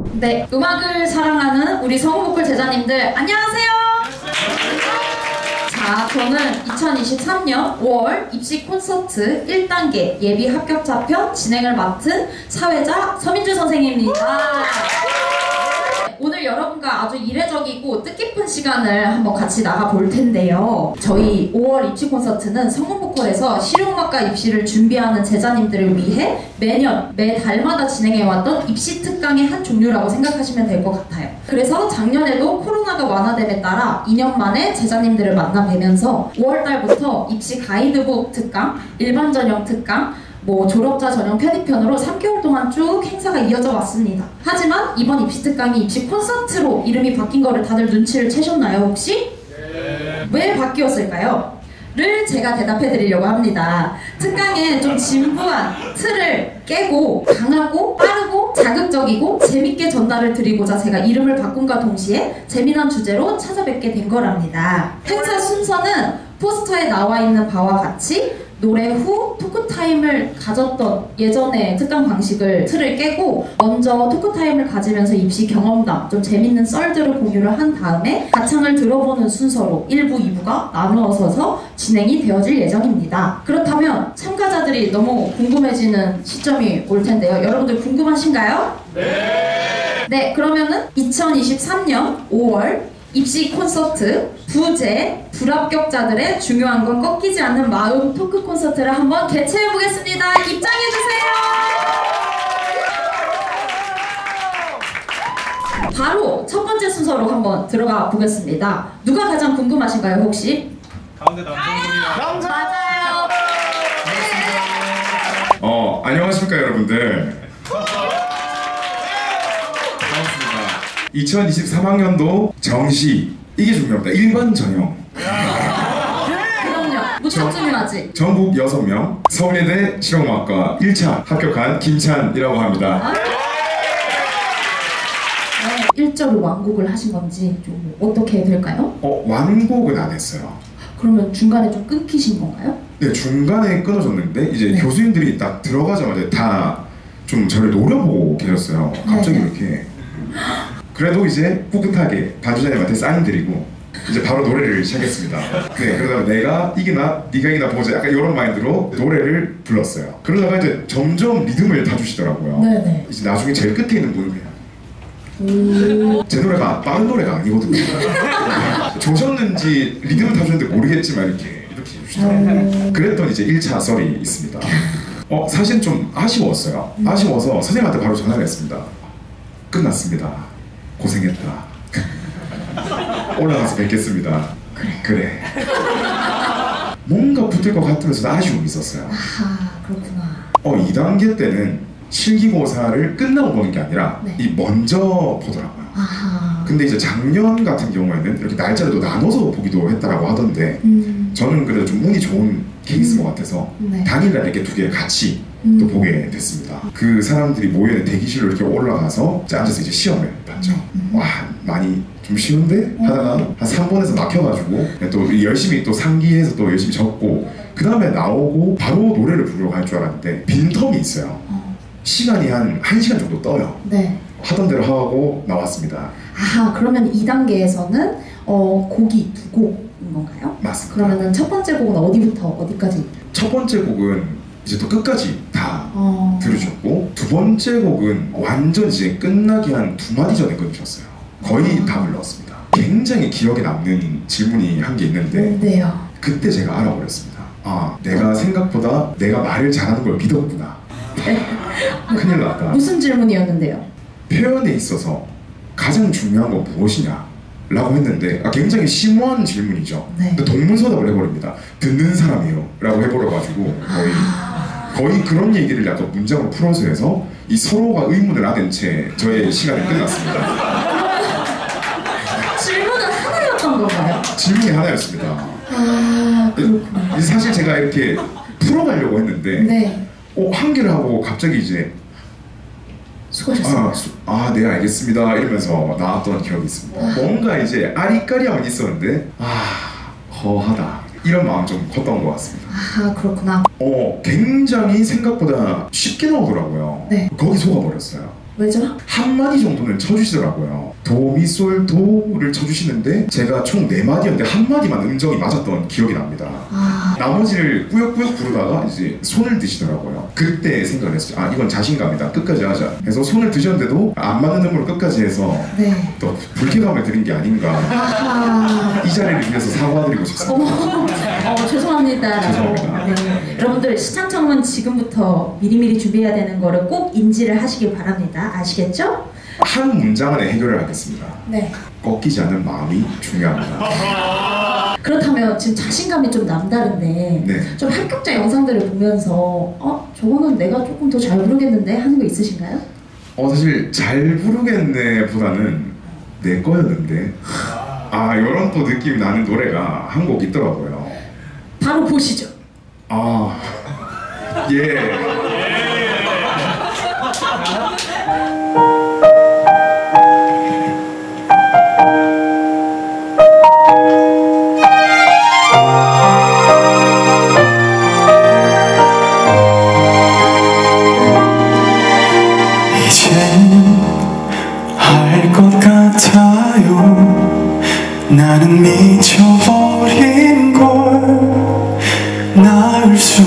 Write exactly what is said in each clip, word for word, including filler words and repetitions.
네, 음악을 사랑하는 우리 성우보컬 제자님들 안녕하세요. 자, 저는 이천이십삼 년 오월 입시 콘서트 일 단계 예비 합격자편 진행을 맡은 사회자 서민주 선생님입니다. 오늘 여러분과 아주 이례적이고 뜻깊은 시간을 한번 같이 나가볼 텐데요. 저희 오월 입시 콘서트는 성우보컬에서 실용음악과 입시를 준비하는 제자님들을 위해 매년 매 달마다 진행해왔던 입시 특강의 한 종류라고 생각하시면 될 것 같아요. 그래서 작년에도 코로나가 완화됨에 따라 이 년 만에 제자님들을 만나 뵈면서 오월 달부터 입시 가이드북 특강, 일반 전형 특강, 뭐 졸업자 전용 편입편으로 삼 개월 동안 쭉 행사가 이어져 왔습니다. 하지만 이번 입시 특강이 입시 콘서트로 이름이 바뀐 거를 다들 눈치를 채셨나요 혹시? 네. 왜 바뀌었을까요? 를 제가 대답해 드리려고 합니다. 특강에 좀 진부한 틀을 깨고 강하고 빠르고 자극적이고 재밌게 전달을 드리고자 제가 이름을 바꾼과 동시에 재미난 주제로 찾아뵙게 된 거랍니다. 행사 순서는 포스터에 나와 있는 바와 같이 노래 후 토크타임을 가졌던 예전의 특강 방식을 틀을 깨고 먼저 토크타임을 가지면서 입시 경험담, 좀 재밌는 썰들을 공유를 한 다음에 가창을 들어보는 순서로 일 부, 이 부가 나누어서 진행이 되어질 예정입니다. 그렇다면 참가자들이 너무 궁금해지는 시점이 올 텐데요. 여러분들 궁금하신가요? 네! 네, 그러면은 이천이십삼 년 오월 입시 콘서트 부재 불합격자들의 중요한 건 꺾이지 않는 마음 토크 콘서트를 한번 개최해 보겠습니다. 입장해주세요. 바로 첫 번째 순서로 한번 들어가 보겠습니다. 누가 가장 궁금하신가요 혹시? 가운데 남성분이요. 맞아요. 네. 어 안녕하십니까 여러분들. 이천이십삼 학년도 정시 이게 중요합니다. 일반 전형 그럼요. 무척중요하지. 전국 여섯 명 서울예대 실용음악과 일 차 합격한 김찬이라고 합니다. 네, 일 절로 완곡을 하신 건지 좀 어떻게 될까요? 어 완곡은 안 했어요. 그러면 중간에 좀 끊기신 건가요? 네, 중간에 끊어졌는데 이제 네. 교수님들이 딱 들어가자마자 다 좀 저를 노려보고 계셨어요. 갑자기 네. 이렇게. 그래도 이제 꿋꿋하게 반주자님한테 사인 드리고 이제 바로 노래를 시작했습니다. 네, 그러다가 내가 이기나 네가 이기나 보자 약간 이런 마인드로 노래를 불렀어요. 그러다가 이제 점점 리듬을 타주시더라고요. 네네. 이제 나중에 제일 끝에 있는 분은 그냥 오... 제 노래가 빠른 노래가 아니거든요. 조셨는지 리듬을 타주는데 모르겠지만 이렇게 이렇게 해주시더라고요. 그랬더니 이제 일 차 썰이 있습니다. 어 사실 좀 아쉬웠어요. 아쉬워서 선생님한테 바로 전화를 했습니다. 끝났습니다. 고생했다. 올라가서 뵙겠습니다. 그래. 그래. 뭔가 붙을 것 같으면서도 아쉬움이 있었어요. 아하, 그렇구나. 어, 이 단계 때는 실기고사를 끝나고 보는 게 아니라 네. 이 먼저 보더라고요. 아하. 근데 이제 작년 같은 경우에는 이렇게 날짜를 또 나눠서 보기도 했다라고 하던데 음. 저는 그래도 좀 운이 좋은 케이스인 것 같아서 네. 당일날 이렇게 두 개 같이 음. 또 보게 됐습니다. 그 사람들이 모여있는 대기실로 이렇게 올라가서 이제 앉아서 이제 시험을 봤죠. 음. 와 많이 좀 쉬운데? 하다가 한 삼 번에서 막혀가지고 또 열심히 또 상기해서 또 열심히 적고 그 다음에 나오고 바로 노래를 부르러 갈 줄 알았는데 빈텀이 있어요. 어. 시간이 한 한 시간 정도 떠요. 네. 하던 대로 하고 나왔습니다. 아하, 그러면 이 단계에서는 어, 곡이 두 곡인 건가요? 맞습니다. 그러면은 첫 번째 곡은 어디부터 어디까지? 첫 번째 곡은 이제 또 끝까지 다 어... 들으셨고 두 번째 곡은 완전 이제 끝나기 한 두 마디 전에 끊으셨어요. 거의 어... 다 불렀습니다. 굉장히 기억에 남는 질문이 한 게 있는데 네요. 그때 제가 알아버렸습니다. 아, 내가 생각보다 내가 말을 잘하는 걸 믿었구나. 네. 큰일 났다. 무슨 질문이었는데요? 표현에 있어서 가장 중요한 건 무엇이냐? 라고 했는데 아, 굉장히 심오한 질문이죠. 네. 근데 동문서답을 해버립니다. 듣는 사람이요 라고 해버려가지고 거의 거의 그런 얘기를 약간 문장으로 풀어서 해서 이 서로가 의문을 안은 채 저의 시간이 끝났습니다. 질문은 하나였던 건가요? 질문이 하나였습니다. 아, 그렇구나. 사실 제가 이렇게 풀어가려고 했는데 네. 어, 한 개를 하고 갑자기 이제 수고하셨습니다. 아, 수, 아, 네 알겠습니다 이러면서 나왔던 기억이 있습니다. 아. 뭔가 이제 아리까리함은 있었는데 아, 허하다 이런 마음 좀 컸던 것 같습니다. 아, 그렇구나. 어, 굉장히 생각보다 쉽게 나오더라고요. 네. 거기 속아버렸어요. 왜죠? 한 마디 정도는 쳐주시더라고요. 도미솔 도를 쳐주시는데 제가 총 네 마디였는데 한 마디만 음정이 맞았던 기억이 납니다. 아... 나머지를 꾸역꾸역 부르다가 이제 손을 드시더라고요. 그때 생각을 했어요. 아, 이건 자신감이다. 끝까지 하자. 그래서 손을 드셨는데도 안 맞는 음으로 끝까지 해서 네. 또 불쾌감을 드린 게 아닌가. 아하... 이 자리를 위해서 사과드리고 싶습니다. 어, 죄송합니다. 죄송합니다. 네. 여러분들 시창청은 지금부터 미리미리 준비해야 되는 거를 꼭 인지를 하시길 바랍니다. 아시겠죠? 한 문장 안에 해결을 하겠습니다. 네. 꺾이지 않는 마음이 중요합니다. 그렇다면 지금 자신감이 좀 남다른데 네. 좀 합격자 영상들을 보면서 어? 저거는 내가 조금 더 잘 부르겠는데 하는 거 있으신가요? 어 사실 잘 부르겠네 보다는 내 거였는데 아 이런 또 느낌이 나는 노래가 한 곡 있더라고요. 바로 보시죠. 아 예. 나는 미쳐버린 걸 나을 수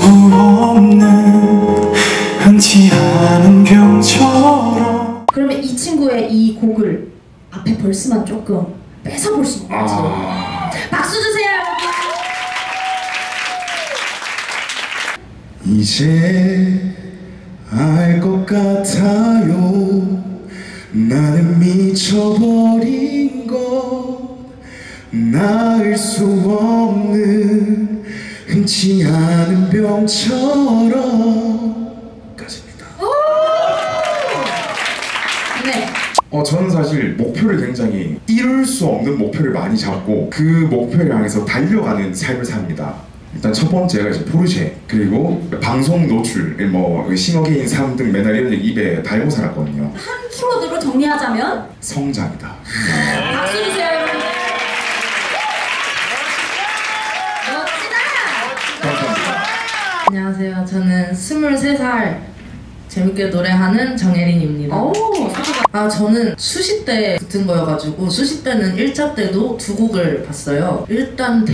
없는 흔치 않은 병처럼. 그러면 이 친구의 이 곡을 앞에 벌스만 조금 뺏어볼 수 있는지 아... 박수 주세요. 이제 알 것 같아요. 나는 미쳐버린 것 나을 수 없는 흔치 않은 병처럼 까지입니다. 네. 어 저는 사실 목표를 굉장히 이룰 수 없는 목표를 많이 잡고 그 목표를 향해서 달려가는 삶을 삽니다. 일단 첫 번째가 이제 포르쉐, 그리고 방송 노출, 뭐 싱어게인 삼 등 메달 이런 입에 달고 살았거든요. 한 키워드로 정리하자면 성장이다. 박수 주세요 여러분. 안녕하세요. 저는 스물세 살 재밌게 노래하는 정혜린입니다. 오, 아 저는 수시 때 붙은 거여가지고 수시 때는 일 차 때도 두 곡을 봤어요. 일단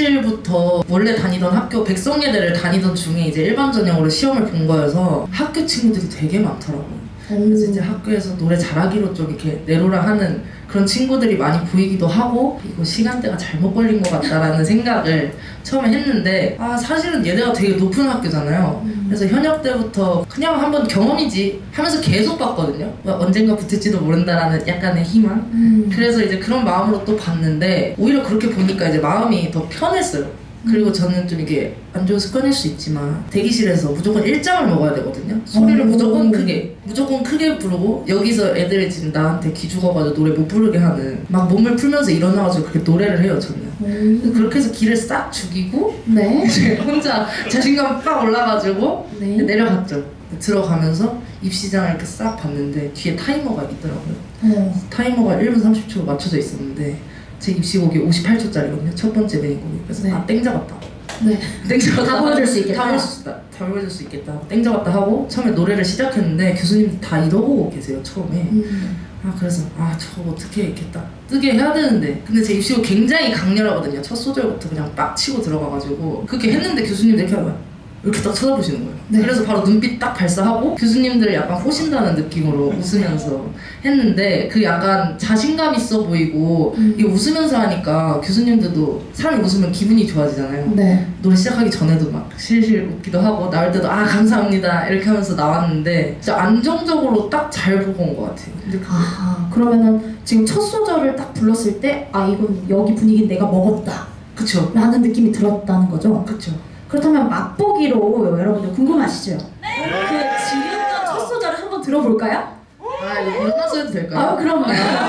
대기실부터 원래 다니던 학교 백성예대를 다니던 중에 이제 일반 전형으로 시험을 본 거여서 학교 친구들이 되게 많더라고요. 그래서 이제 학교에서 노래 잘하기로 좀 이렇게 내로라 하는 그런 친구들이 많이 보이기도 하고 이거 시간대가 잘못 걸린 것 같다라는 생각을 처음에 했는데 아 사실은 예대가 되게 높은 학교잖아요. 음. 그래서 현역 때부터 그냥 한번 경험이지 하면서 계속 봤거든요. 언젠가 붙을지도 모른다라는 약간의 희망. 음. 그래서 이제 그런 마음으로 또 봤는데 오히려 그렇게 보니까 이제 마음이 더 편했어요. 그리고 저는 좀 이게 안 좋은 습관일 수 있지만 대기실에서 무조건 일장을 먹어야 되거든요. 소리를 무조건 크게 무조건 크게 부르고 여기서 애들이 지금 나한테 기죽어가지고 노래 못 부르게 하는 막 몸을 풀면서 일어나가지고 그렇게 노래를 해요 저는. 음. 그렇게 해서 기를 싹 죽이고 네. 이제 혼자 자신감 빡 올라가지고 네. 내려갔죠. 들어가면서 입시장을 이렇게 싹 봤는데 뒤에 타이머가 있더라고요. 음. 타이머가 일 분 삼십 초로 맞춰져 있었는데 제 입시곡이 오십팔 초짜리거든요. 첫 번째 메인곡이. 그래서 네. 아 땡 잡았다. 네. 땡 잡았다. 다 보여줄 수 있겠다. 다 보여줄 수 있다. 다 보여줄 수 있겠다. 땡 잡았다 하고 처음에 노래를 시작했는데 교수님 다 이러고 계세요 처음에. 음. 아 그래서 아 저거 어떻게 이렇게 딱 뜨게 해야 되는데 근데 제 입시곡 굉장히 강렬하거든요. 첫 소절부터 그냥 빡 치고 들어가가지고 그렇게 했는데 교수님 이렇게 하면 이렇게 딱 쳐다보시는 거예요. 네. 그래서 바로 눈빛 딱 발사하고 교수님들 약간 호신다는 느낌으로 웃으면서 했는데 그 약간 자신감 있어 보이고 음. 이게 웃으면서 하니까 교수님들도 사람이 웃으면 기분이 좋아지잖아요. 네. 노래 시작하기 전에도 막 실실 웃기도 하고 나올 때도 아 감사합니다 이렇게 하면서 나왔는데 진짜 안정적으로 딱 잘 보고 온 것 같아요. 근데 그... 아 그러면은 지금 첫 소절을 딱 불렀을 때 아 이건 여기 분위기 내가 먹었다 그쵸 라는 느낌이 들었다는 거죠? 그쵸. 그렇다면 맛보기로 여러분들 궁금하시죠? 네. 그 지렸던 첫 소절을 한번 들어볼까요? 아 이거 일어나서 해도 될까요? 아 그럼요.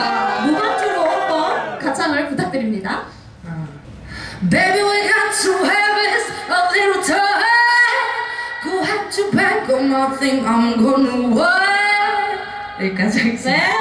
무반주로 한번 가창을 부탁드립니다. 아. Baby we got to have it a little time Go have to back on my thing I'm gonna work 여기까지 하겠습니다. 네.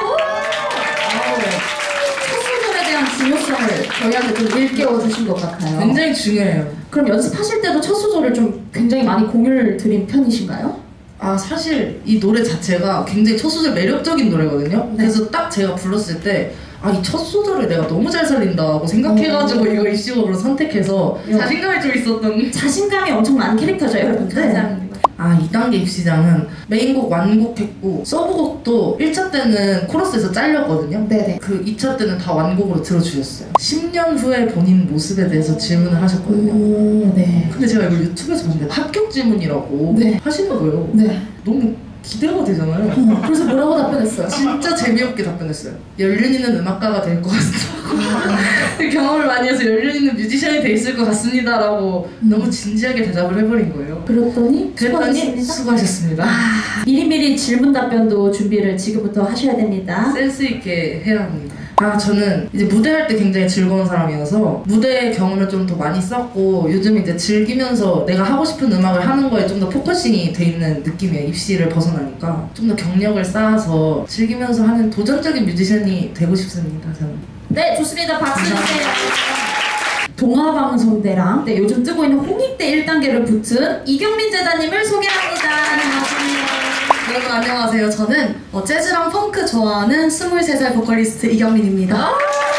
첫 소절에 대한 중요성을 저희한테 좀 일깨워 주신 것 같아요. 굉장히 중요해요. 그럼 연습하실 때도 첫 소절을 좀 굉장히 많이 공유를 드린 편이신가요? 아 사실 이 노래 자체가 굉장히 첫 소절 매력적인 노래거든요. 네. 그래서 딱 제가 불렀을 때 아, 이 첫 소절을 내가 너무 잘 살린다고 생각해가지고 어. 이거 입시곡으로 선택해서 요. 자신감이 좀 있었던. 자신감이 엄청 많은 캐릭터죠, 여러분들. 감사합니다. 아, 이 단계 입시장은 메인곡 완곡했고 서브곡도 일 차 때는 코러스에서 잘렸거든요. 네네. 그 이 차 때는 다 완곡으로 들어주셨어요. 십 년 후에 본인 모습에 대해서 질문을 하셨거든요. 오, 네. 근데 제가 이걸 유튜브에서 봤는데 합격 질문이라고 네. 하시는 거예요. 네. 너무 기대가 되잖아요. 어, 그래서 뭐라고 답변했어요? 진짜 재미없게 답변했어요. 연륜 있는 음악가가 될 것 같습니다. 경험을 많이 해서 연륜 있는 뮤지션이 돼 있을 것 같습니다 라고 음. 너무 진지하게 대답을 해버린 거예요. 그랬더니 그랬더니 수고하셨습니다. 아, 미리미리 질문 답변도 준비를 지금부터 하셔야 됩니다. 센스 있게 해야 합니다. 아, 저는 이제 무대할 때 굉장히 즐거운 사람이어서 무대 경험을 좀 더 많이 썼고 요즘 이제 즐기면서 내가 하고 싶은 음악을 하는 거에 좀 더 포커싱이 돼 있는 느낌이에요. 입시를 벗어나니까 좀 더 경력을 쌓아서 즐기면서 하는 도전적인 뮤지션이 되고 싶습니다. 저는. 네, 좋습니다. 박수 주세요. 동아방송대랑 네, 요즘 뜨고 있는 홍익대 일 단계를 붙은 이경민 제자님을 소개합니다. 반갑습니다. 여러분 안녕하세요. 저는 어, 재즈랑 펑크 좋아하는 스물세 살 보컬리스트 이경민입니다.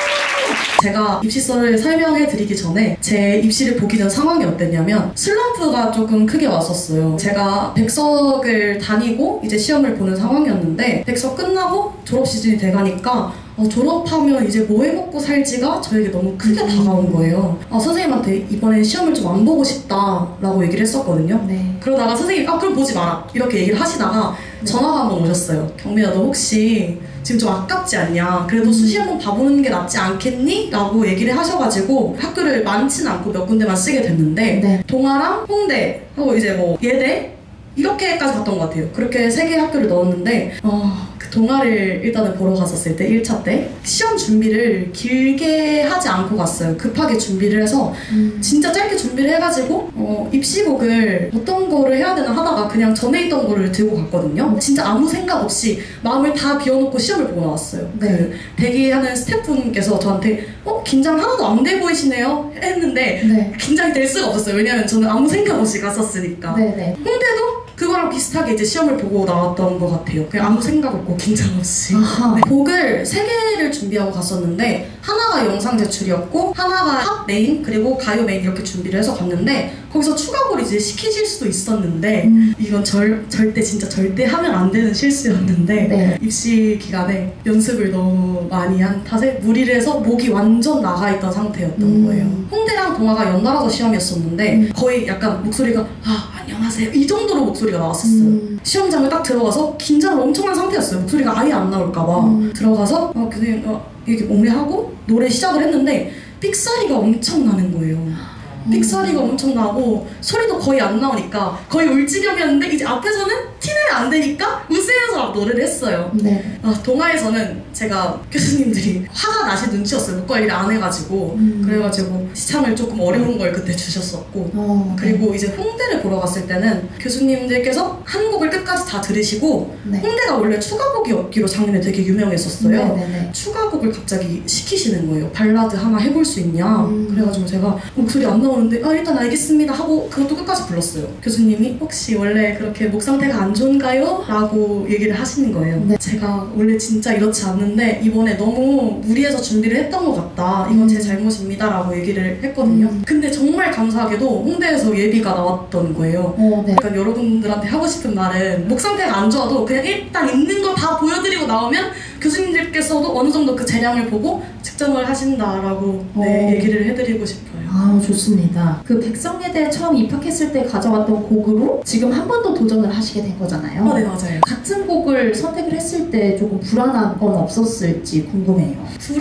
제가 입시설을 설명해 드리기 전에 제 입시를 보기 전 상황이 어땠냐면 슬럼프가 조금 크게 왔었어요. 제가 백석을 다니고 이제 시험을 보는 상황이었는데 백석 끝나고 졸업 시즌이 돼가니까 어, 졸업하면 이제 뭐 해먹고 살지가 저에게 너무 크게 다가온 거예요. 어, 선생님한테 이번에 시험을 좀 안 보고 싶다 라고 얘기를 했었거든요. 네. 그러다가 선생님이 아 그럼 보지 마라 이렇게 얘기를 하시다가 네. 전화가 한 번 오셨어요. 경민아 너 혹시 지금 좀 아깝지 않냐? 그래도 수시 한번 봐보는 게 낫지 않겠니? 라고 얘기를 하셔가지고 학교를 많지는 않고 몇 군데만 쓰게 됐는데 네. 동아랑 홍대 하고 이제 뭐 예대 이렇게까지 갔던 것 같아요. 그렇게 세 개의 학교를 넣었는데 어, 그 동아를 일단은 보러 갔었을 때 일 차 때 시험 준비를 길게 하지 않고 갔어요. 급하게 준비를 해서 음. 진짜 짧게 준비를 해가지고 어, 입시곡을 어떤 거를 해야 되나 하다가 그냥 전에 있던 거를 들고 갔거든요. 진짜 아무 생각 없이 마음을 다 비워놓고 시험을 보고 나왔어요. 네. 그 대기하는 스태프분께서 저한테 어? 긴장 하나도 안 돼 보이시네요? 했는데 네. 긴장이 될 수가 없었어요. 왜냐면 저는 아무 생각 없이 갔었으니까. 네네. 홍대도 그거랑 비슷하게 이제 시험을 보고 나왔던 것 같아요. 그냥 아무 생각 없고 긴장 없이. 네. 곡을 세 개를 준비하고 갔었는데 하나가 영상 제출이었고 하나가 팝 메인 그리고 가요 메인 이렇게 준비를 해서 갔는데 거기서 추가곡을 이제 시키실 수도 있었는데 음. 이건 절, 절대 진짜 절대 하면 안 되는 실수였는데 네. 입시 기간에 연습을 너무 많이 한 탓에 무리를 해서 목이 완전 나가 있던 상태였던 음. 거예요. 홍대랑 동아가 연달아서 시험이었었는데 음. 거의 약간 목소리가 아 안녕하세요 이 정도로 목소리가 나왔었어요. 음. 시험장을 딱 들어가서 긴장을 엄청 한 상태였어요. 목소리가 아예 안 나올까봐 음. 들어가서 어, 그냥 어, 이렇게 몽래하고 노래 시작을 했는데 삑사리가 엄청 나는 거예요. 삑사리가 엄청 나고 소리도 거의 안 나오니까 거의 울지경이었는데 이제 앞에서는 티내면 안 되니까 웃으면서 노래를 했어요. 네. 아, 동아에서는 제가 교수님들이 화가 나신 눈치였어요. 목관리를 안 해가지고 음. 그래가지고 시참을 조금 어려운 걸 그때 주셨었고 어, 그리고 네. 이제 홍대를 보러 갔을 때는 교수님들께서 한 곡을 끝까지 다 들으시고 네. 홍대가 원래 추가곡이 없기로 작년에 되게 유명했었어요. 네, 네, 네. 추가곡을 갑자기 시키시는 거예요. 발라드 하나 해볼 수 있냐 음. 그래가지고 제가 목소리 안 나오는데 아 일단 알겠습니다 하고 그것도 끝까지 불렀어요. 교수님이 혹시 원래 그렇게 목 상태가 안 좋은가요? 라고 얘기를 하시는 거예요. 네. 제가 원래 진짜 이렇지 않는데 이번에 너무 무리해서 준비를 했던 것 같다. 이건 제 잘못입니다 라고 얘기를 했거든요. 음. 근데 정말 감사하게도 홍대에서 예비가 나왔던 거예요. 어, 네. 그러니까 여러분들한테 하고 싶은 말은 목 상태가 안 좋아도 그냥 일단 있는 거 다 보여드리고 나오면 교수님들께서도 어느 정도 그 재량을 보고 측정을 하신다라고 네, 어. 얘기를 해드리고 싶어요. 아 좋습니다. 그 백성예대에 처음 입학했을 때 가져왔던 곡으로 지금 한 번 더 도전을 하시게 된 거잖아요. 어, 네 맞아요. 같은 곡을 선택을 했을 때 조금 불안한 건 없었을지 궁금해요.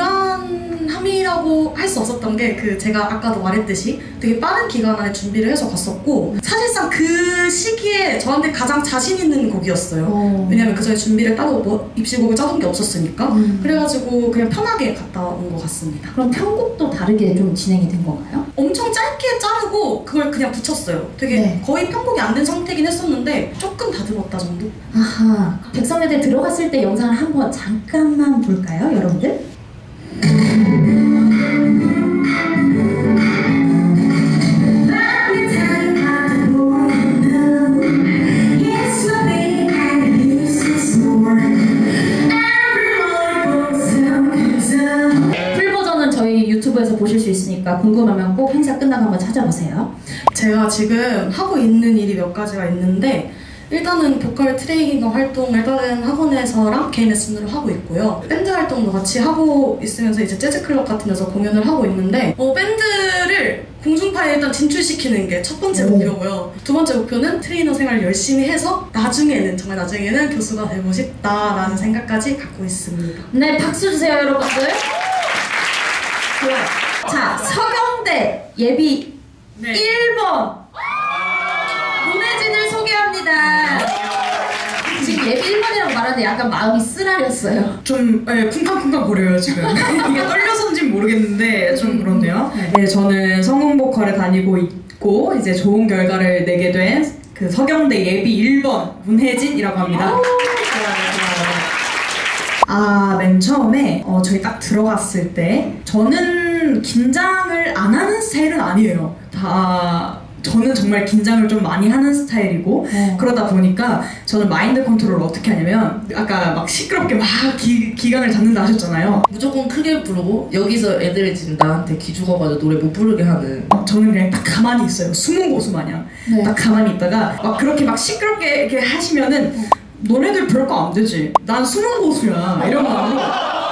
불안함이라고 할 수 없었던 게 그 제가 아까도 말했듯이 되게 빠른 기간 안에 준비를 해서 갔었고 사실상 그 시기에 저한테 가장 자신 있는 곡이었어요. 어. 왜냐면 그 전에 준비를 따로 뭐 입시곡을 짜둔 게 없었으니까 음. 그래가지고 그냥 편하게 갔다 온 것 같습니다. 그럼 편곡도 다르게 좀 진행이 된 건가요? 엄청 짧게 자르고 그걸 그냥 붙였어요. 되게 네. 거의 편곡이 안 된 상태긴 했었는데 조금 다듬었다 정도? 아하. 백성예대 들어갔을 때 영상을 한번 잠깐만 볼까요, 여러분들? Yes, 찾아보세요. 제가 지금 하고 있는 일이 몇 가지가 있는데 일단은 보컬 트레이너 활동을 다른 학원에서랑 개인 레슨으로 하고 있고요. 밴드 활동도 같이 하고 있으면서 이제 재즈클럽 같은 데서 공연을 하고 있는데 어, 밴드를 공중파에 일단 진출시키는 게 첫 번째 오. 목표고요. 두 번째 목표는 트레이너 생활을 열심히 해서 나중에는 정말 나중에는 교수가 되고 싶다라는 생각까지 갖고 있습니다. 네, 박수 주세요, 여러분들. 좋아요. 자, 서경대 예비 네. 일 번 문혜진을 소개합니다. 지금 예비 일 번이라고 말하는데 약간 마음이 쓰라렸어요. 좀 네, 쿵쾅쿵쾅 거려요 지금. 이게 떨려서인지는 모르겠는데 좀 그렇네요. 네, 저는 성운보컬에 다니고 있고 이제 좋은 결과를 내게 된 그 서경대 예비 일 번 문혜진이라고 합니다. 아, 맨 처음에 어, 저희 딱 들어갔을 때 저는 긴장을 안 하는 스타일은 아니에요. 다 저는 정말 긴장을 좀 많이 하는 스타일이고 어. 그러다 보니까 저는 마인드 컨트롤을 어떻게 하냐면 아까 막 시끄럽게 막 기, 기강을 잡는다 하셨잖아요. 무조건 크게 부르고 여기서 애들이 지금 나한테 기죽어가지고 노래 못 부르게 하는. 어, 저는 그냥 딱 가만히 있어요. 숨은 고수 마냥. 네. 딱 가만히 있다가 막 그렇게 막 시끄럽게 이렇게 하시면은 너네들 별거 안 되지. 난 숨은 고수야. 이런 마음으로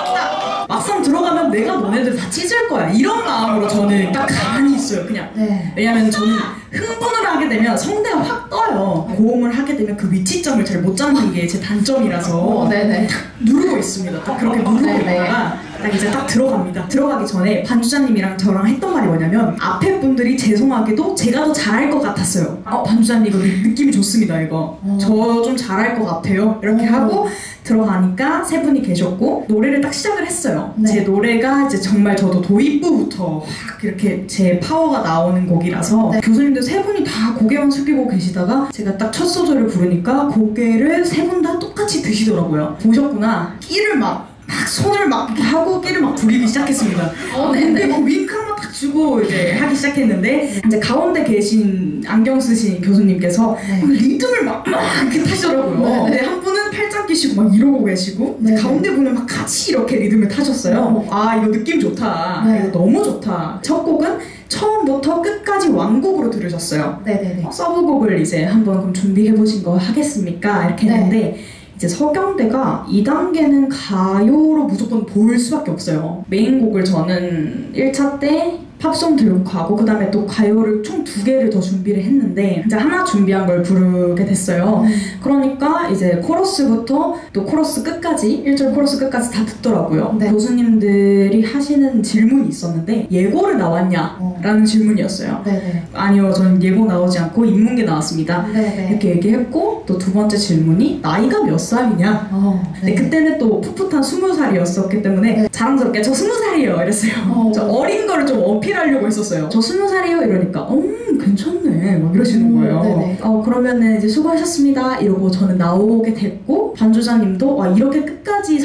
딱 막상 들어가면 내가 너네들 다 찢을 거야. 이런 마음으로 저는 딱 가만히 있어요. 그냥. 네. 왜냐면 저는 흥분을 하게 되면 성대가 확 떠요. 고음을 하게 되면 그 위치점을 잘 못 잡는 게 제 단점이라서 어, 네네. 누르고 있습니다. 딱 그렇게 누르고 네네. 있다가 딱 이제 딱 들어갑니다. 들어가기 전에 반주자님이랑 저랑 했던 말이 뭐냐면 앞에 분들이 죄송하게도 제가 더 잘할 것 같았어요. 어, 반주자님 이거 느낌이 좋습니다. 이거 어. 저 좀 잘할 것 같아요. 이렇게 어. 하고 들어가니까 세 분이 계셨고 노래를 딱 시작을 했어요. 네. 제 노래가 이제 정말 저도 도입부부터 확 이렇게 제 파워가 나오는 곡이라서 네. 교수님들 세 분이 다 고개만 숙이고 계시다가 제가 딱 첫 소절을 부르니까 고개를 세 분 다 똑같이 드시더라고요. 보셨구나. 끼를 막 막 손을 막 이렇게 하고 끼를 막 부리기 시작했습니다. 어, 근데 네네. 막 윙크 한번 딱 주고 이제 하기 시작했는데 이제 가운데 계신 안경 쓰신 교수님께서 네. 리듬을 막, 막 이렇게 타시더라고요. 네. 근데 한 분은 팔짱 끼시고 막 이러고 계시고 네. 가운데 분은 막 같이 이렇게 리듬을 타셨어요. 아 이거 느낌 좋다. 네. 이거 너무 좋다. 첫 곡은 처음부터 끝까지 완곡으로 들으셨어요. 네네네. 어, 서브곡을 이제 한번 그럼 준비해 보신 거 하겠습니까? 이렇게 네. 했는데 이제 서경대가 이 단계는 가요로 무조건 볼 수밖에 없어요. 메인 곡을 저는 일 차 때 팝송 들고 가고 그 다음에 또 가요를 총 두 개를 더 준비를 했는데 이제 하나 준비한 걸 부르게 됐어요. 음. 그러니까 이제 코러스부터 또 코러스 끝까지 일 절 코러스 끝까지 다 듣더라고요. 네. 교수님들이 하시는 질문이 있었는데 예고를 나왔냐? 어. 라는 질문이었어요. 네네. 아니요, 저는 예고 나오지 않고 인문계 나왔습니다. 네네. 이렇게 얘기했고 또 두 번째 질문이 나이가 몇 살이냐? 어, 근데 네. 그때는 또 풋풋한 스무 살이었었기 때문에 네. 자랑스럽게 저 스무 살이에요 이랬어요. 어. 저 어린 거를 좀 어필하려고 했었어요. 저 스무 살이에요 이러니까 음 괜찮네 막 이러시는 음, 거예요. 네네. 어 그러면은 이제 수고하셨습니다 이러고 저는 나오게 됐고 반주자님도 와 이렇게 끝까지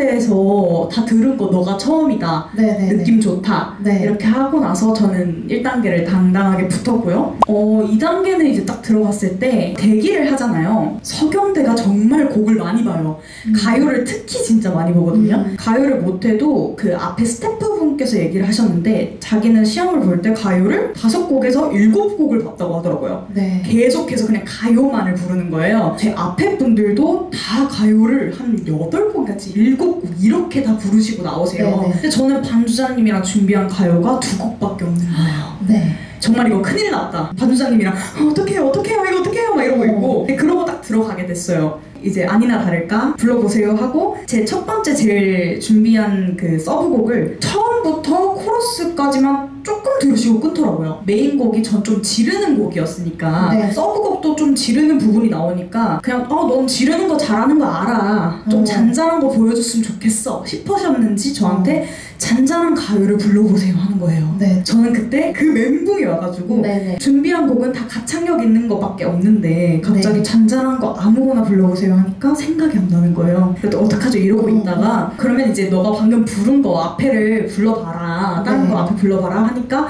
서경대에서 다 들은 거 너가 처음이다. 네네네. 느낌 좋다. 네. 이렇게 하고 나서 저는 일 단계를 당당하게 붙었고요. 어, 이 단계는 이제 딱 들어갔을 때 대기를 하잖아요. 서경대가 정말 곡을 많이 봐요. 음. 가요를 특히 진짜 많이 보거든요. 음. 가요를 못해도 그 앞에 스태프분께서 얘기를 하셨는데 자기는 시험을 볼 때 가요를 다섯 곡에서 일곱 곡을 봤다고 하더라고요. 네. 계속해서 그냥 가요만을 부르는 거예요. 제 앞에 분들도 다 가요를 한 여덟 곡까지 일곱 곡 이렇게 다 부르시고 나오세요. 네네. 근데 저는 반주자님이랑 준비한 가요가 두 곡밖에 없는 거예요. 네. 정말 이거 큰일 났다. 반주자님이랑 어, 어떡해요 어떡해요 이거 어떡해요 막 이러고 있고 근데 그러고 딱 들어가게 됐어요. 이제 아니나 다를까 불러보세요 하고 제 첫 번째 제일 준비한 그 서브곡을 처음부터 코러스까지만 조금 들으시고 끊더라고요. 메인 곡이 전 좀 지르는 곡이었으니까 네. 서브곡도 좀 지르는 부분이 나오니까 그냥 어 넌 지르는 거 잘하는 거 알아. 좀 어. 잔잔한 거 보여줬으면 좋겠어 싶으셨는지 저한테 잔잔한 가요를 불러보세요 하는 거예요. 네. 저는 그때 그 멘붕이 와가지고 네네. 준비한 곡은 다 가창력 있는 것밖에 없는데 갑자기 네. 잔잔한 거 아무거나 불러보세요 하니까 생각이 안 나는 거예요. 그래도 어떡하죠 이러고 어. 있다가 그러면 이제 너가 방금 부른 거 앞에를 불러봐라 다른 네. 거 앞에 불러봐라 하니까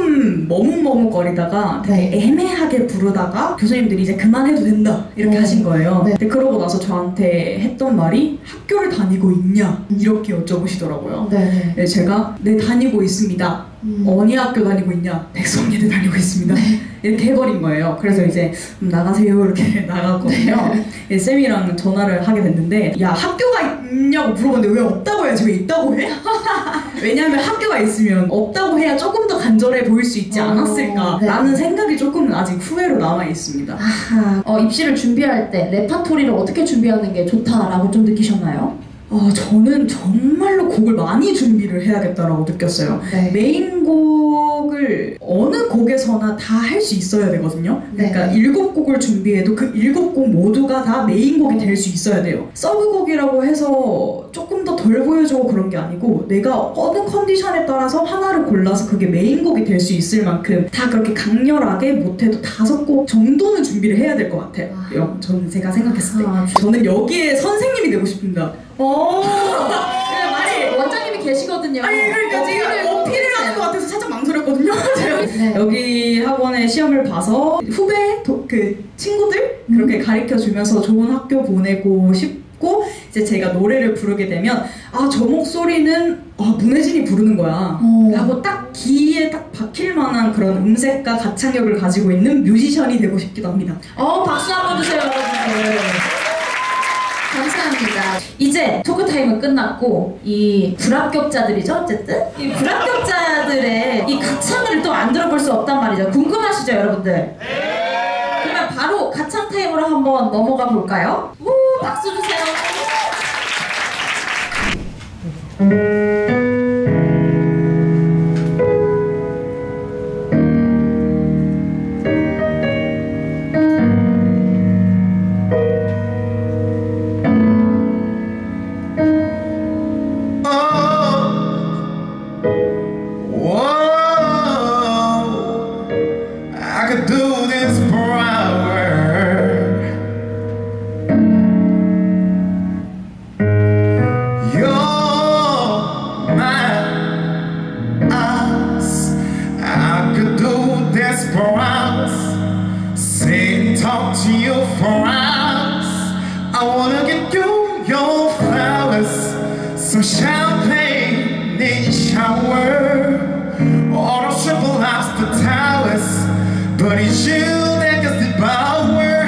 조금 머뭇머뭇거리다가 되게 네. 애매하게 부르다가 교수님들이 이제 그만해도 된다 이렇게 어. 하신 거예요. 네. 근데 그러고 나서 저한테 했던 말이 학교를 다니고 있냐 이렇게 여쭤보시더라고요. 네네. 네, 제가 네 다니고 있습니다 음. 어느 학교 다니고 있냐? 백성예대 다니고 있습니다. 네. 이렇게 해버린 거예요. 그래서 이제 음, 나가세요 이렇게 나갔거든요. 네. 쌤이랑 전화를 하게 됐는데 야 학교가 있냐고 물어봤는데 왜 없다고 해야지 왜 있다고 해? 왜냐면 학교가 있으면 없다고 해야 조금 더 간절해 보일 수 있지 않았을까 네. 라는 생각이 조금 아직 후회로 남아 있습니다. 아하. 어, 입시를 준비할 때 레파토리를 어떻게 준비하는 게 좋다라고 좀 느끼셨나요? 어, 저는 정말로 곡을 많이 준비를 해야겠다라고 느꼈어요. 네. 메인곡을 어느 곡에서나 다 할 수 있어야 되거든요. 네. 그러니까 일곱 곡을 준비해도 그 일곱 곡 모두가 다 메인곡이 될 수 있어야 돼요. 서브곡이라고 해서 조금 더 덜 보여주고 그런 게 아니고 내가 어느 컨디션에 따라서 하나를 골라서 그게 메인곡이 될 수 있을 만큼 다 그렇게 강렬하게 못해도 다섯 곡 정도는 준비를 해야 될 것 같아요. 아. 저는 제가 생각했을 때. 아, 저는 여기에 선생님이 되고 싶습니다. 오! 마치 원장님이 계시거든요. 아니 그러니까 지금 어필을 하는 것 같아서 살짝 망설였거든요. 제가 네. 여기 학원의 시험을 봐서 후배 도, 그 친구들 음. 그렇게 가르쳐 주면서 좋은 학교 보내고 싶고 이제 제가 노래를 부르게 되면 아 저 목소리는 아 문혜진이 부르는 거야 오. 하고 딱 귀에 딱 박힐 만한 그런 음색과 가창력을 가지고 있는 뮤지션이 되고 싶기도 합니다. 어 박수 한번 주세요 여러분들. 감사합니다. 이제 토크타임은 끝났고 이 불합격자들이죠 어쨌든 이 불합격자들의 이 가창을 또 안 들어볼 수 없단 말이죠. 궁금하시죠 여러분들? 네. 그러면 바로 가창 타임으로 한번 넘어가 볼까요? 우 박수 주세요. Some champagne in your shower, or a triple lobster towers, but it's you that gets the power.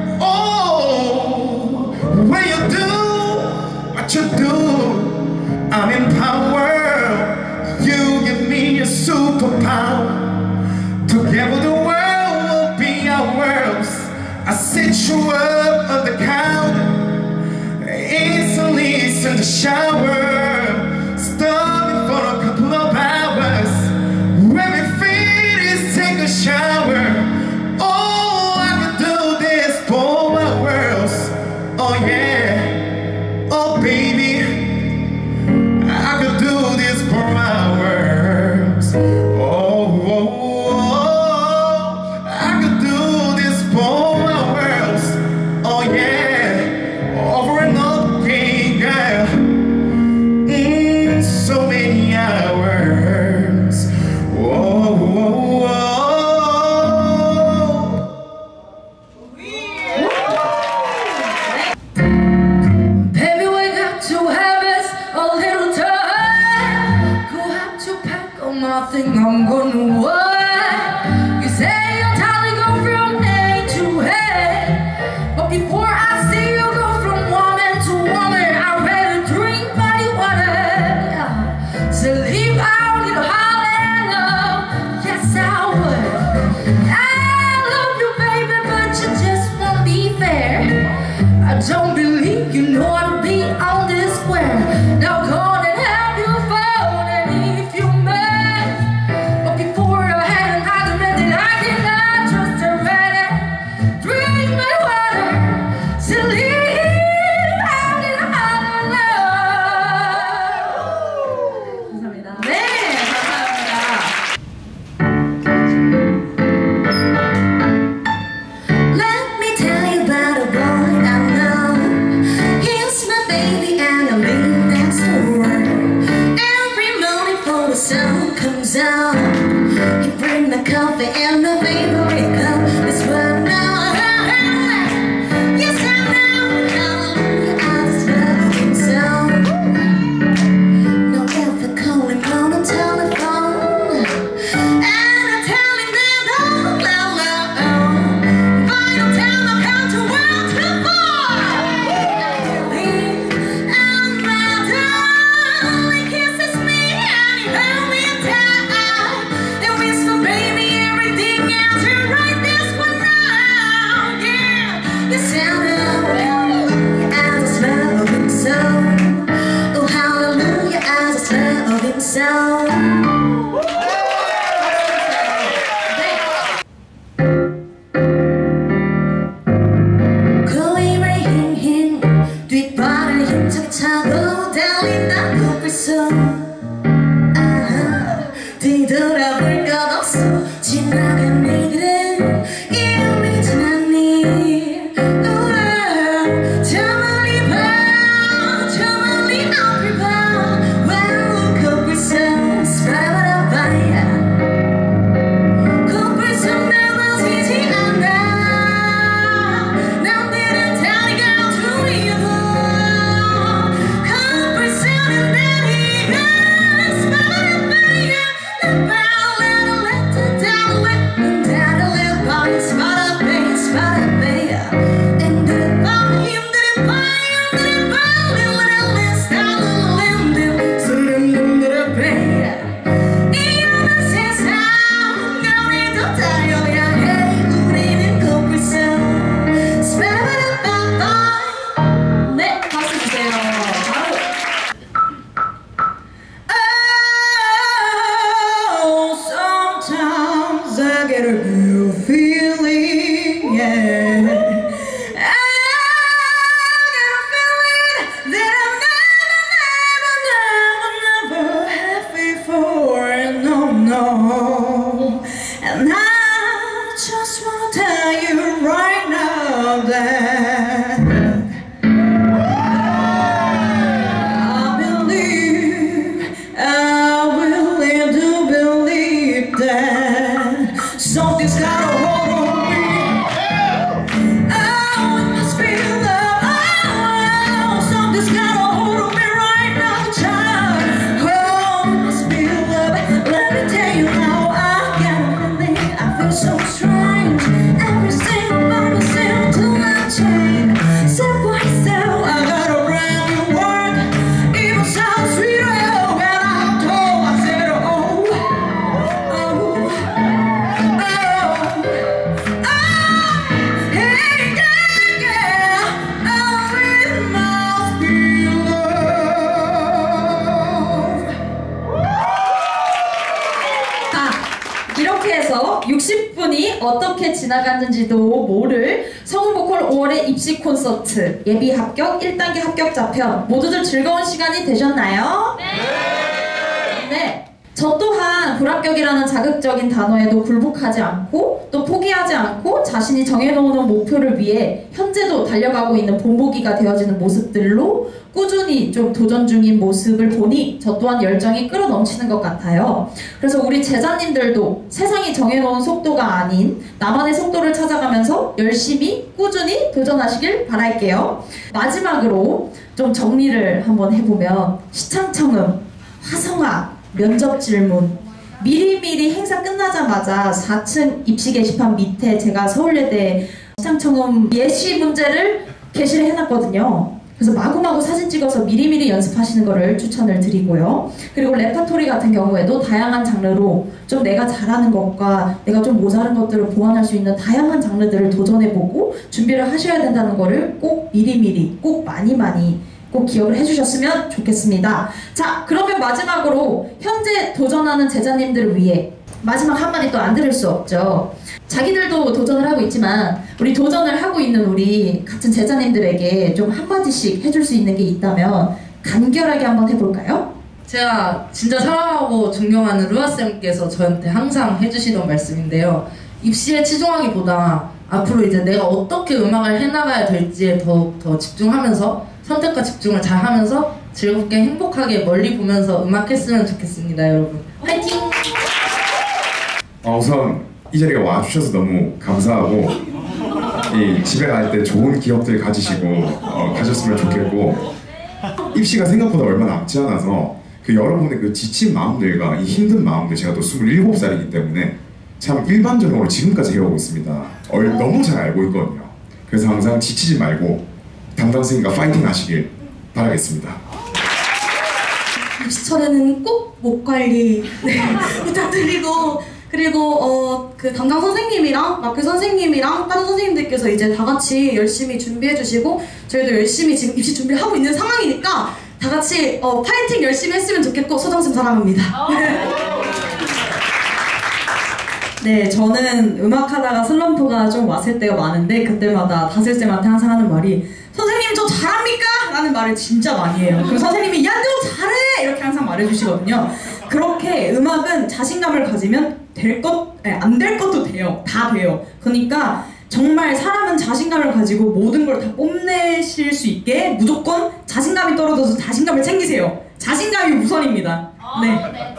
Oh, when you do what you do, I'm in power. You give me a superpower. Together the world will be ours. I sit you up on the counter, instantly in the shower, stopping for a couple of hours. When my feet is take a shower. Oh, I could do this for hours. Oh yeah, oh baby, I could do this for hours. Oh, oh, oh, I could do this for hours. Oh yeah, over and over again, girl. Mm, so many hours. Oh, oh, oh. Baby, we got to have us a little time. Go have to pack on my thing, I'm gonna what? You say you're tired to go from A to A, but before I see you go from woman to woman, I better drink body water. So leave out in Holland, love. Yes, I would. I love you, baby, but you just won't be fair. I don't believe you know how to be on this square. Now go on and have your phone, and if you mad, but before I had an argument that I cannot trust her better, drink my water, still leave out in Holland, love. 감사합니다. 네, 감사합니다. Let me tell you about a boy I know. He's my baby. 뒤돌아볼 것 없어 지나간 일들은 이미 지났니 우와 저 멀리 봐 저 멀리 앞을 봐 Wow 거울 속 스파바라바야 거울 속 넘어지지 않아 남들은 다리가 둘이고 거울 속은 내리가 스파바라바야 네, 박수 주세요. 바로. Oh, sometimes I get a good feeling, yeah. I get a feeling that I've never, never, never had before, no, no. And I just wanna tell you right now that I believe, I really do believe that something's got a hold on me. Oh, it must be love. Oh, something's got a hold on me right now, child. Oh, it must be love. Let me tell you how I get a feeling. I feel so strange. Every single body seems to not change. Step by step, I got a brand new world. Even sounds sweeter when I'm told. I said, oh, oh, oh, oh, hey, yeah, yeah, oh, it must be love. 아, 이렇게 해서 육십 분이 어떻게 지나갔는지도 모를 성운보컬 오월의 입시 콘서트 예비 합격 일 단계 합격자편 모두들 즐거운 시간이 되셨나요? 네! 네! 저 또한 불합격이라는 자극적인 단어에도 굴복하지 않고 또 포기하지 않고 자신이 정해놓은 목표를 위해 현재도 달려가고 있는 본보기가 되어지는 모습들로 꾸준히 좀 도전 중인 모습을 보니 저 또한 열정이 끌어넘치는 것 같아요. 그래서 우리 제자님들도 세상이 정해놓은 속도가 아닌 나만의 속도를 찾아가면서 열심히 꾸준히 도전하시길 바랄게요. 마지막으로 좀 정리를 한번 해보면 시창청음, 화성화, 면접 질문, 미리미리 행사 끝나자마자 사 층 입시 게시판 밑에 제가 서울예대 시창청음 예시 문제를 게시를 해놨거든요. 그래서 마구마구 사진 찍어서 미리미리 연습하시는 거를 추천을 드리고요. 그리고 레파토리 같은 경우에도 다양한 장르로 좀 내가 잘하는 것과 내가 좀 모자른 것들을 보완할 수 있는 다양한 장르들을 도전해보고 준비를 하셔야 된다는 거를 꼭 미리미리 꼭 많이 많이 꼭 기억을 해주셨으면 좋겠습니다. 자, 그러면 마지막으로 현재 도전하는 제자님들을 위해 마지막 한마디 또 안 들을 수 없죠. 자기들도 도전을 하고 있지만 우리 도전을 하고 있는 우리 같은 제자님들에게 좀 한마디씩 해줄 수 있는 게 있다면 간결하게 한번 해볼까요? 제가 진짜 사랑하고 존경하는 루아쌤께서 저한테 항상 해주시던 말씀인데요. 입시에 치중하기보다 앞으로 이제 내가 어떻게 음악을 해나가야 될지에 더, 더 집중하면서 선택과 집중을 잘 하면서 즐겁게 행복하게 멀리 보면서 음악했으면 좋겠습니다, 여러분. 화이팅! 어, 우선 이 자리에 와주셔서 너무 감사하고 이 집에 갈 때 좋은 기억들 가지시고 어, 가셨으면 좋겠고 입시가 생각보다 얼마 남지 않아서 그 여러분의 그 지친 마음들과 이 힘든 마음들 제가 또 스물일곱 살이기 때문에 참 일반적으로 지금까지 해오고 있습니다. 얼, 너무 잘 알고 있거든요. 그래서 항상 지치지 말고 담당 선생님과 파이팅 하시길 바라겠습니다. 입시철에는 꼭 목 관리 네, 부탁드리고 그리고 어, 그 담당 선생님이랑 마크 선생님이랑 다른 선생님들께서 이제 다 같이 열심히 준비해 주시고 저희도 열심히 지금 입시 준비를 하고 있는 상황이니까 다 같이 어, 파이팅 열심히 했으면 좋겠고 소정쌤 사랑합니다. 네, 저는 음악하다가 슬럼프가 좀 왔을 때가 많은데 그때마다 다슬쌤한테 항상 하는 말이 선생님 저 잘합니까? 라는 말을 진짜 많이 해요. 그럼 선생님이 야 너 잘해! 이렇게 항상 말해주시거든요. 그렇게 음악은 자신감을 가지면 될 것, 안 될 것도 돼요. 다 돼요. 그러니까 정말 사람은 자신감을 가지고 모든 걸 다 뽐내실 수 있게 무조건 자신감이 떨어져서 자신감을 챙기세요. 자신감이 우선입니다. 네.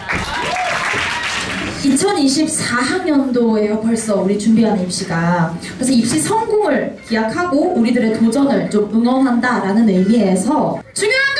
이천이십사 학년도에요 벌써 우리 준비하는 입시가. 그래서 입시 성공을 기약하고 우리들의 도전을 좀 응원한다라는 의미에서 중요한